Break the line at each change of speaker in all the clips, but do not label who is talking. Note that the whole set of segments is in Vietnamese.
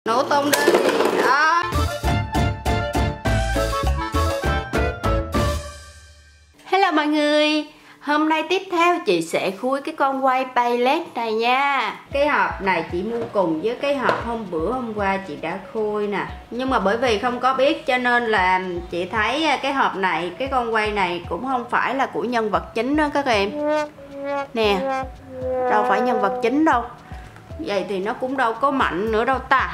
nổ tung đi đó. Hello mọi người, hôm nay tiếp theo chị sẽ khui cái con quay Payless này nha. Cái hộp này chị mua cùng với cái hộp hôm qua chị đã khui nè. Nhưng mà bởi vì không có biết cho nên là chị thấy cái hộp này, cái con quay này cũng không phải là của nhân vật chính đó các em. Nè, đâu phải nhân vật chính đâu. Vậy thì nó cũng đâu có mạnh nữa đâu ta.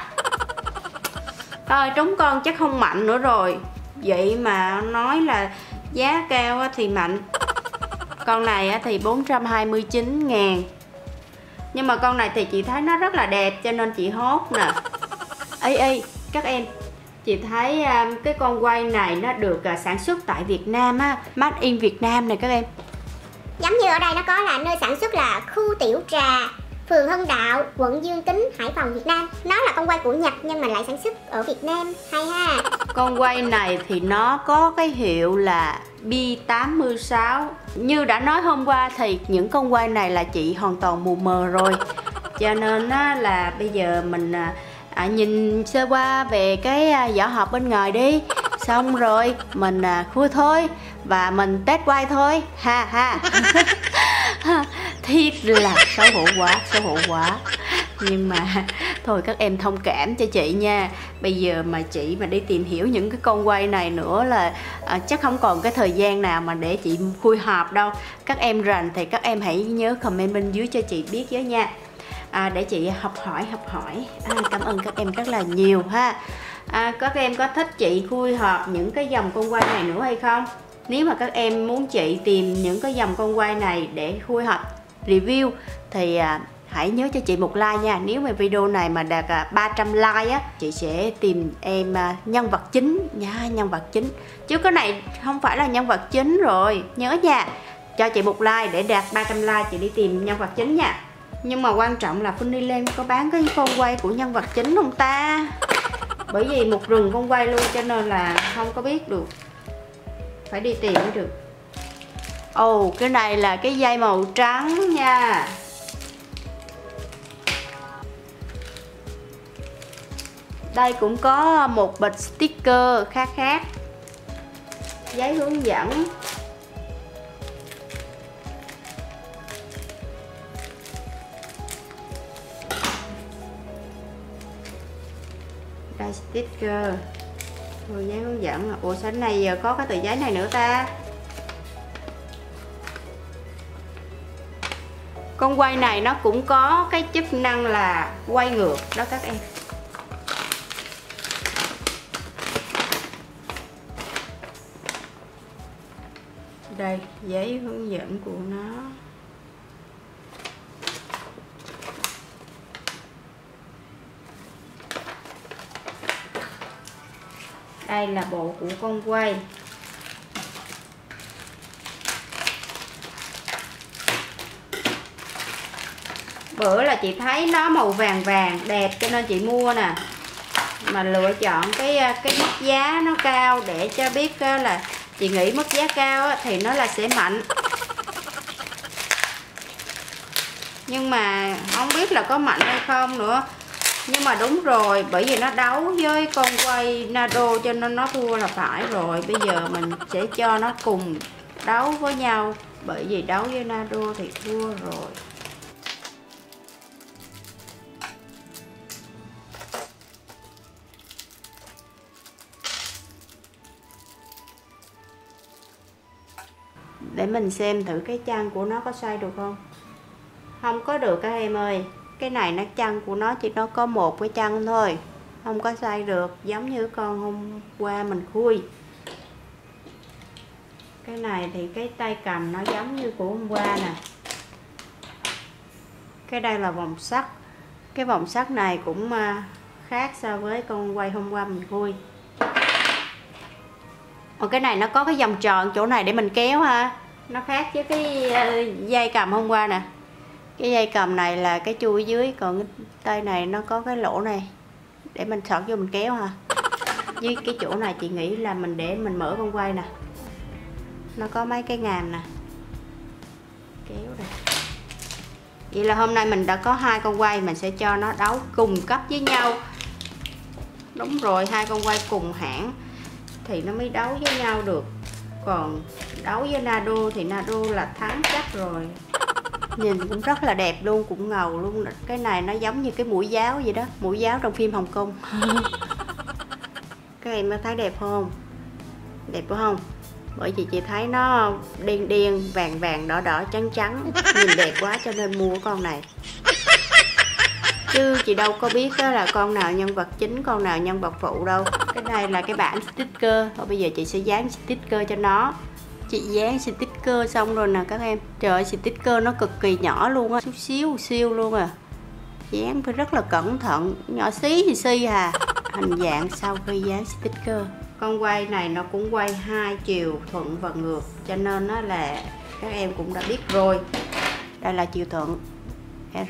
Thôi trúng con chắc không mạnh nữa rồi. Vậy mà nói là giá cao thì mạnh. Con này thì 429.000. Nhưng mà con này thì chị thấy nó rất là đẹp cho nên chị hốt nè. Ê các em, chị thấy cái con quay này nó được sản xuất tại Việt Nam á, Made in Việt Nam này các em.
Giống như ở đây nó có là nơi sản xuất là khu Tiểu Trà, phường Hưng Đạo, quận Dương Kính, Hải Phòng, Việt Nam. Nó là con quay của Nhật nhưng mà lại sản xuất ở Việt Nam. Hay ha.
Con quay này thì nó có cái hiệu là B86. Như đã nói hôm qua thì những con quay này là chị hoàn toàn mù mờ rồi. Cho nên là bây giờ mình nhìn sơ qua về cái vỏ hộp bên ngoài đi. Xong rồi mình khui thôi. Và mình test quay thôi. Ha ha. Thiệt là xấu hổ quá. Nhưng mà thôi các em thông cảm cho chị nha. Bây giờ mà chị mà đi tìm hiểu những cái con quay này nữa là chắc không còn cái thời gian nào mà để chị khui hộp đâu. Các em rành thì các em hãy nhớ comment bên dưới cho chị biết với nha. Để chị học hỏi. Cảm ơn các em rất là nhiều ha. Các em có thích chị khui hộp những cái dòng con quay này nữa hay không? Nếu mà các em muốn chị tìm những cái dòng con quay này để khui hộp review thì hãy nhớ cho chị một like nha. Nếu mà video này mà đạt 300 like á, chị sẽ tìm em nhân vật chính nha, nhân vật chính. Chứ cái này không phải là nhân vật chính rồi, nhớ nha. Cho chị một like để đạt 300 like chị đi tìm nhân vật chính nha. Nhưng mà quan trọng là Funnyland có bán cái con quay của nhân vật chính không ta? Bởi vì một rừng con quay luôn cho nên là không có biết được. Phải đi tìm mới được. Ồ, cái này là cái dây màu trắng nha. Đây cũng có một bịch sticker khác. Giấy hướng dẫn. Đây sticker. Rồi giấy hướng dẫn. Ủa sao cái này giờ có cái tờ giấy này nữa ta? Con quay này nó cũng có cái chức năng là quay ngược đó các em. Đây, giấy hướng dẫn của nó. Đây là bộ của con quay. Bữa là chị thấy nó màu vàng đẹp cho nên chị mua nè. Mà lựa chọn cái mức giá nó cao để cho biết là chị nghĩ mức giá cao thì nó là sẽ mạnh. Nhưng mà không biết là có mạnh hay không nữa. Nhưng mà đúng rồi, bởi vì nó đấu với con quay Nado cho nên nó thua là phải rồi. Bây giờ mình sẽ cho nó cùng đấu với nhau. Bởi vì đấu với Nado thì thua rồi. Để mình xem thử cái chân của nó có xoay được không. Không có được các em ơi. Cái này nó chân của nó chỉ nó có một cái chân thôi, không có xoay được giống như con hôm qua mình khui. Cái này thì cái tay cầm nó giống như của hôm qua nè. Cái đây là vòng sắt. Cái vòng sắt này cũng khác so với con quay hôm qua mình khui. Còn cái này nó có cái vòng tròn chỗ này để mình kéo ha. Nó khác với cái dây cầm hôm qua nè. Cái dây cầm này là cái chui dưới, còn cái tay này nó có cái lỗ này để mình sọt vô mình kéo ha. Với cái chỗ này chị nghĩ là mình để mình mở con quay nè. Nó có mấy cái ngàm nè. Kéo đây. Vậy là hôm nay mình đã có hai con quay, mình sẽ cho nó đấu cùng cấp với nhau. Đúng rồi, hai con quay cùng hãng thì nó mới đấu với nhau được. Còn đấu với Nado thì Nado là thắng chắc rồi. Nhìn cũng rất là đẹp luôn, cũng ngầu luôn. Cái này nó giống như cái mũi giáo vậy đó, mũi giáo trong phim Hồng Kông. Các em có thấy đẹp không? Đẹp phải không? Bởi vì chị thấy nó đen đen, vàng vàng, đỏ đỏ, trắng trắng, nhìn đẹp quá cho nên mua con này. Chứ chị đâu có biết đó là con nào nhân vật chính, con nào nhân vật phụ đâu. Cái này là cái bản sticker. Thôi bây giờ chị sẽ dán sticker cho nó. Chị dán sticker xong rồi nè các em. Trời ơi, sticker nó cực kỳ nhỏ luôn á, xíu siêu luôn à. Dán phải rất là cẩn thận, nhỏ xí thì xi à. Hình dạng sau khi dán sticker. Con quay này nó cũng quay hai chiều thuận và ngược, cho nên nó là các em cũng đã biết rồi. Đây là chiều thuận R.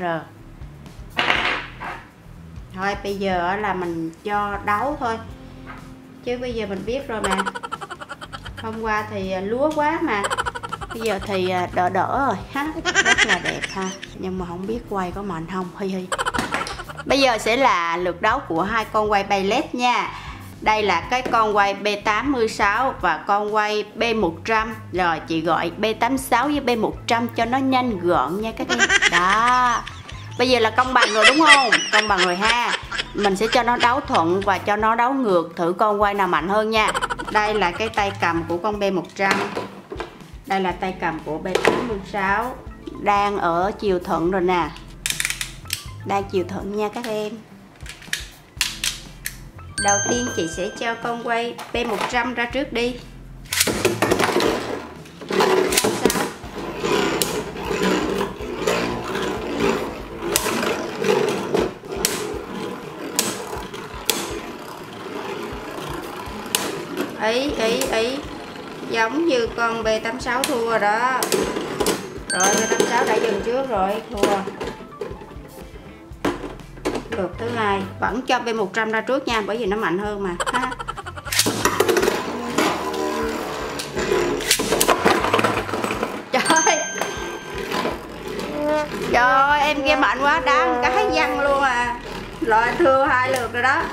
Thôi bây giờ là mình cho đấu thôi, chứ bây giờ mình biết rồi mà. Hôm qua thì lúa quá mà, bây giờ thì đỡ đỡ rồi ha. Rất là đẹp ha, nhưng mà không biết quay có mạnh không. Hi hi. Bây giờ sẽ là lượt đấu của hai con quay Baylet nha. Đây là cái con quay B86 và con quay B100. Rồi chị gọi B86 với B100 cho nó nhanh gọn nha các em. Đó. Bây giờ là công bằng rồi đúng không? Công bằng rồi ha. Mình sẽ cho nó đấu thuận và cho nó đấu ngược, thử con quay nào mạnh hơn nha. Đây là cái tay cầm của con B100. Đây là tay cầm của B86. Đang ở chiều thuận rồi nè. Đang chiều thuận nha các em. Đầu tiên chị sẽ cho con quay B100 ra trước đi. Ý giống như con B86 thua rồi đó. Rồi B86 đã dừng trước rồi, thua. Lượt thứ hai vẫn cho B100 ra trước nha, bởi vì nó mạnh hơn mà ha. Trời ơi, em kia mạnh quá, đá một cái văng luôn à. Rồi thua hai lượt rồi đó.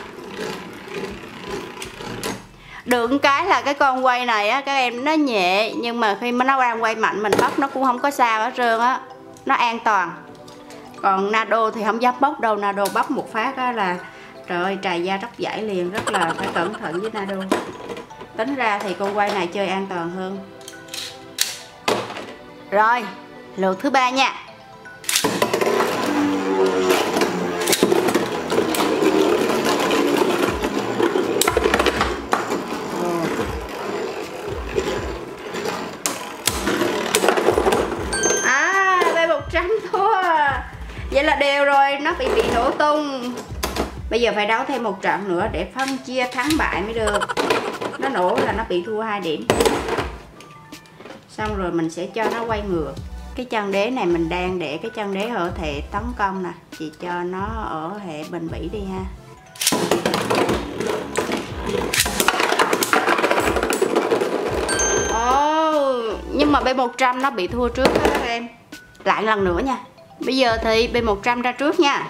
Được cái là cái con quay này á các em, nó nhẹ, nhưng mà khi mà nó đang quay mạnh mình bóc nó cũng không có sao hết trơn á, nó an toàn. Còn Nado thì không dám bóc đâu, Nado bóc một phát á là trời ơi trầy da tróc vảy liền, rất là phải cẩn thận với Nado. Tính ra thì con quay này chơi an toàn hơn. Rồi lượt thứ ba nha. Vậy là đều rồi, nó bị nổ tung. Bây giờ phải đấu thêm một trận nữa để phân chia thắng bại mới được. Nó nổ là nó bị thua 2 điểm. Xong rồi mình sẽ cho nó quay ngược. Cái chân đế này mình đang để cái chân đế ở hệ tấn công nè. Chị cho nó ở hệ bền bỉ đi ha. Nhưng mà B100 nó bị thua trước đó các em. Lại lần nữa nha. Bây giờ thì B100 ra trước nha.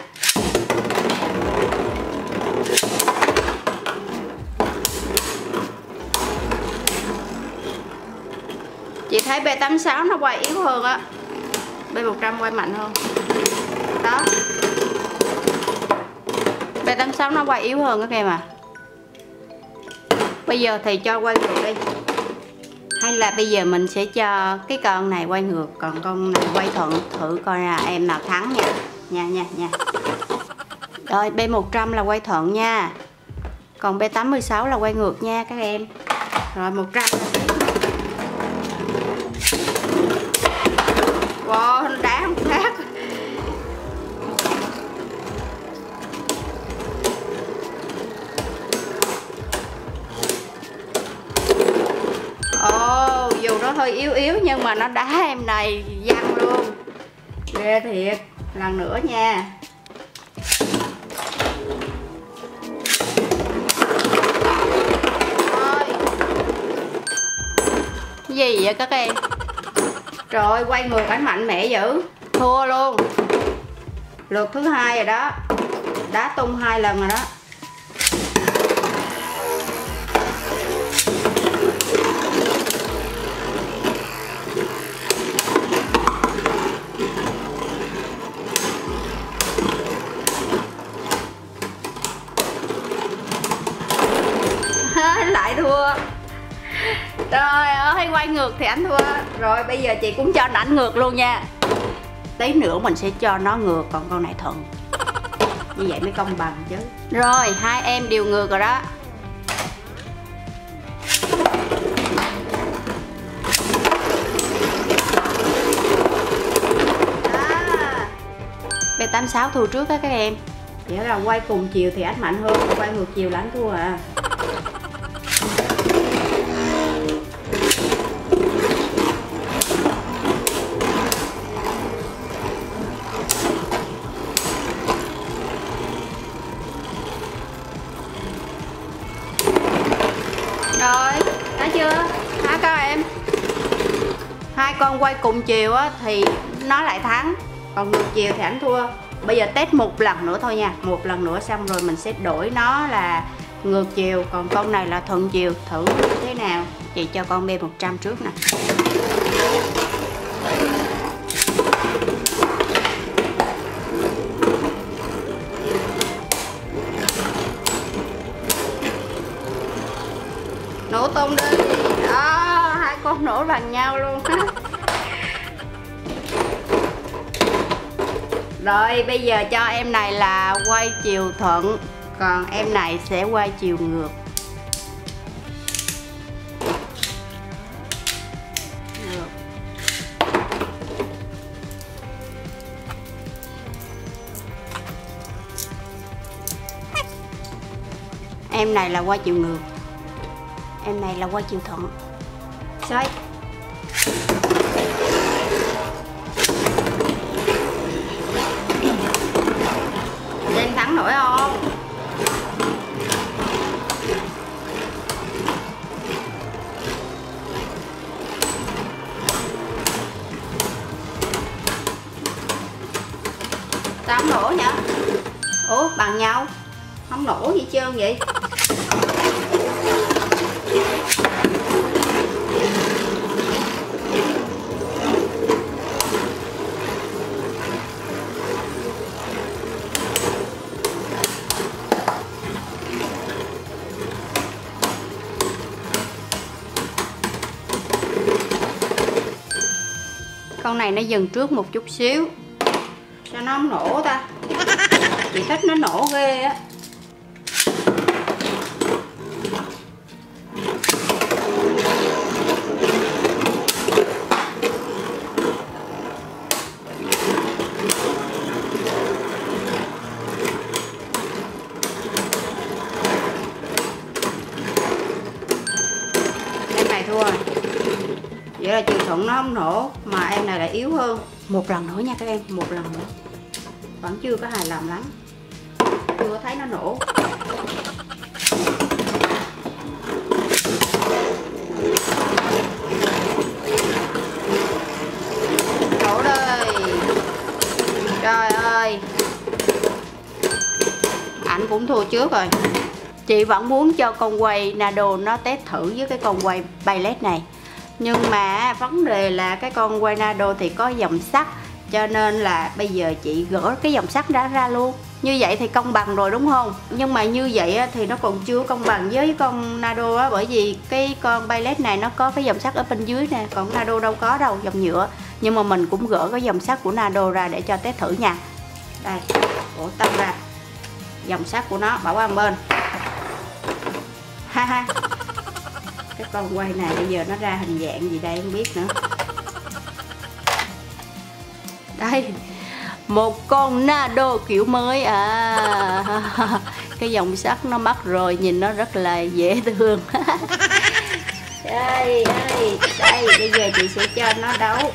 Chị thấy B86 nó quay yếu hơn á, B100 quay mạnh hơn. Đó, B86 nó quay yếu hơn các em à. Bây giờ thì cho quay ngược đi. Hay là bây giờ mình sẽ cho cái con này quay ngược, còn con này quay thuận, thử coi là em nào thắng nha. Nha. Rồi B100 là quay thuận nha. Còn B86 là quay ngược nha các em. Rồi 100. Wow, nó đá không khác. Dù nó hơi yếu nhưng mà nó đá em này văng luôn. Ghê thiệt. Lần nữa nha. Thôi. Cái gì vậy các em? Trời ơi, quay ngược ảnh mạnh mẽ dữ. Thua luôn. Lượt thứ hai rồi đó. Đá tung 2 lần rồi đó. Lại thua. Trời ơi, quay ngược thì anh thua. Rồi bây giờ chị cũng cho ảnh ngược luôn nha. Tí nữa mình sẽ cho nó ngược, còn con này thuận. Như vậy mới công bằng chứ. Rồi, hai em đều ngược rồi đó. B86 thua trước á các em. Chỉ là quay cùng chiều thì anh mạnh hơn, quay ngược chiều là anh thua à. Rồi, thấy chưa? Hả các em? Hai con quay cùng chiều á thì nó lại thắng, còn ngược chiều thì anh thua. Bây giờ test một lần nữa thôi nha. Một lần nữa xong rồi mình sẽ đổi nó là ngược chiều, còn con này là thuận chiều. Thử thế nào. Chị cho con B100 trước nè. Nổ tung đi. Đó, hai con nổ bằng nhau luôn. Rồi bây giờ cho em này là quay chiều thuận, còn em này sẽ quay chiều ngược. Em này là quay chiều ngược, em này là quay chiều thuận. Xoay. Em thắng nổi không? Sao không nổ nhỉ? Ủa bằng nhau, không nổ gì trơn vậy? Con này nó dừng trước một chút xíu cho nó không nổ ta. Chị thích nó nổ ghê á. Em này thua. Vậy là chiều thuận nó không nổ, mà em này lại yếu hơn. Một lần nữa nha các em, một lần nữa. Vẫn chưa có hài lòng lắm, chưa thấy nó nổ. Nổ đây. Trời ơi, ảnh cũng thua trước rồi. Chị vẫn muốn cho con quay Nado nó test thử với cái con quay Baylet này. Nhưng mà vấn đề là cái con quay Nado thì có dòng sắt, cho nên là bây giờ chị gỡ cái dòng sắt đó ra luôn. Như vậy thì công bằng rồi đúng không? Nhưng mà như vậy thì nó còn chưa công bằng với con Nado á, bởi vì cái con Baylet này nó có cái dòng sắt ở bên dưới nè, còn Nado đâu có đâu, dòng nhựa. Nhưng mà mình cũng gỡ cái dòng sắt của Nado ra để cho test thử nha. Đây, ổ tâm ra dòng sắt của nó, bỏ qua một bên. Ha ha. Cái con quay này bây giờ nó ra hình dạng gì đây không biết nữa. Đây, một con Nado kiểu mới à. Cái dòng sắt nó mắc rồi, nhìn nó rất là dễ thương. Đây, đây, bây giờ chị sẽ cho nó đấu.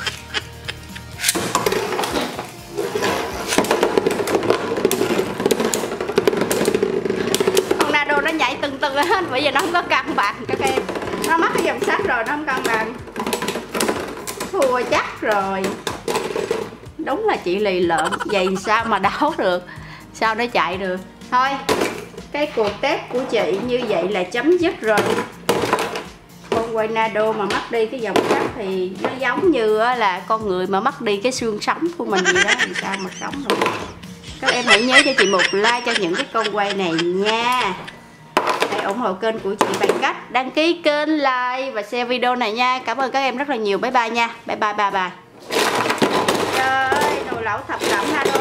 Con Nado nó nhảy từng hết, bởi vì nó không có cân bằng các em. Nó mắc cái dòng sắt rồi, nó không cân bằng. Thua chắc rồi. Đúng là chị lì lợm, vậy sao mà đấu được, sao nó chạy được. Thôi, cái cuộc test của chị như vậy là chấm dứt rồi. Con quay Nado mà mất đi cái dòng sắt thì nó giống như là con người mà mất đi cái xương sống của mình gì đó, thì sao mà sống được. Các em hãy nhớ cho chị một like cho những cái con quay này nha. Đây, ủng hộ kênh của chị bằng cách đăng ký kênh, like và share video này nha. Cảm ơn các em rất là nhiều. Bye bye nha. Bye bye bye bye. Trời ơi, nồi lẩu thập cẩm ha.